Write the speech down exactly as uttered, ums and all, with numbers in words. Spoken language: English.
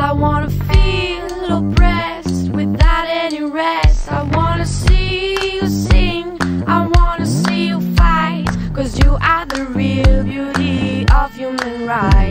I wanna feel oppressed without any rest. I wanna see you sing, I wanna see you fight, 'cause you are the real beauty of human rights.